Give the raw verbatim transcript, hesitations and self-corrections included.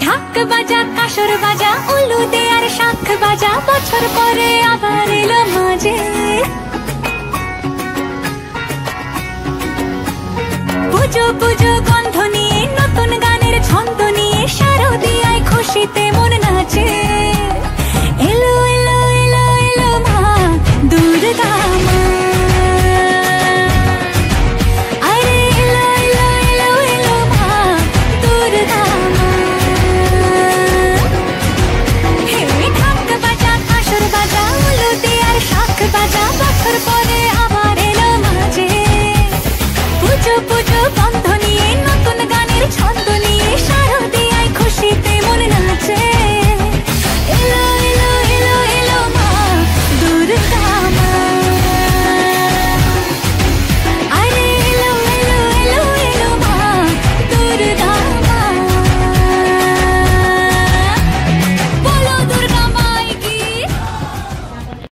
ঢাক বাজা কাসর বাজা উলু দে আর শাঁখ বাজা বছর পরে আবার এলো মাঝে পুজো পুজো গন্ধ নিয়ে